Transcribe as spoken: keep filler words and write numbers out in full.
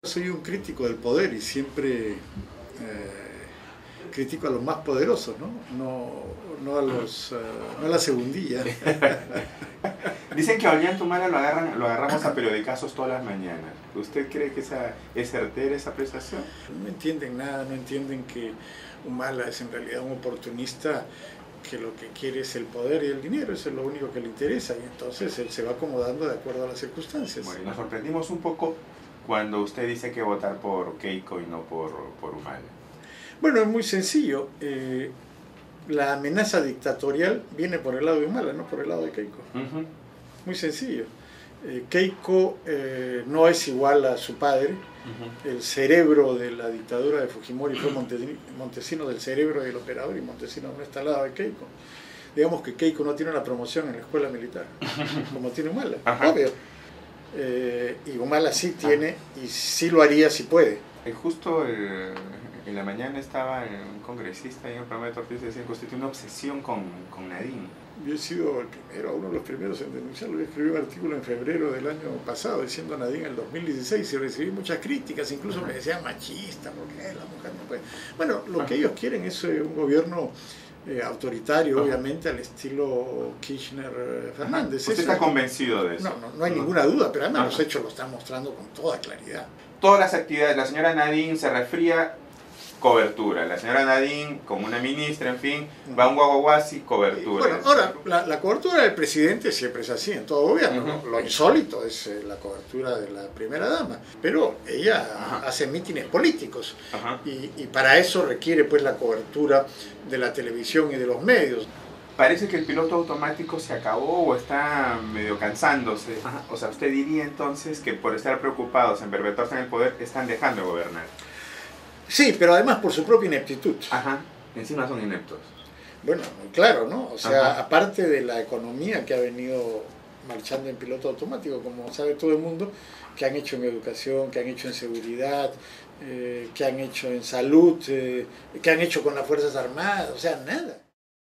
Soy un crítico del poder y siempre eh, critico a los más poderosos, ¿no? No, no, a, los, uh, no a la segundilla. Dicen que a Ollanta lo, agarran, lo agarramos a periodicazos todas las mañanas. ¿Usted cree que esa, es certera esa apreciación? No entienden nada, no entienden que Humala es en realidad un oportunista que lo que quiere es el poder y el dinero, eso es lo único que le interesa, y entonces él se va acomodando de acuerdo a las circunstancias. Bueno, y nos sorprendimos un poco cuando usted dice que votar por Keiko y no por, por Humala. Bueno, es muy sencillo. Eh, la amenaza dictatorial viene por el lado de Humala, no por el lado de Keiko. Uh-huh. Muy sencillo. Eh, Keiko eh, no es igual a su padre. Uh-huh. El cerebro de la dictadura de Fujimori fue Montesino, Montesino del cerebro del operador, y Montesino no está al lado de Keiko. Digamos que Keiko no tiene una promoción en la escuela militar, como tiene Humala, uh-huh. Obvio. Eh, y Humala sí tiene, y sí lo haría si puede. Eh, justo eh, en la mañana estaba un congresista en el programa de Tortis y decía que usted tiene una obsesión con, con Nadine. Yo he sido el primero, uno de los primeros en denunciarlo. Yo escribí un artículo en febrero del año pasado diciendo Nadine en el dos mil dieciséis y recibí muchas críticas, incluso uh-huh. me decían machista, porque la mujer no puede. Bueno, lo uh-huh. que ellos quieren es eh, un gobierno Eh, autoritario, uh-huh. obviamente, al estilo Kirchner-Fernández. ¿Usted está convencido de eso? No, no, no hay uh-huh. ninguna duda, pero además uh-huh. los hechos lo están mostrando con toda claridad. Todas las actividades, la señora Nadine se resfría, cobertura. La señora Nadine, como una ministra, en fin, uh-huh. va a un guaguaguasi, cobertura. Bueno, ahora, la, la cobertura del presidente siempre es así, en todo gobierno. Uh-huh. Lo insólito es eh, la cobertura de la primera dama, pero ella uh-huh. hace mítines políticos uh-huh. y, y para eso requiere pues la cobertura de la televisión y de los medios. Parece que el piloto automático se acabó o está medio cansándose. Ajá. O sea, usted diría entonces que por estar preocupados en perpetuarse en el poder están dejando de gobernar. Sí, pero además por su propia ineptitud. Ajá, encima son ineptos. Bueno, claro, ¿no? O sea, Ajá. aparte de la economía que ha venido marchando en piloto automático, como sabe todo el mundo, que han hecho en educación, que han hecho en seguridad, eh, que han hecho en salud, eh, que han hecho con las Fuerzas Armadas, o sea, nada.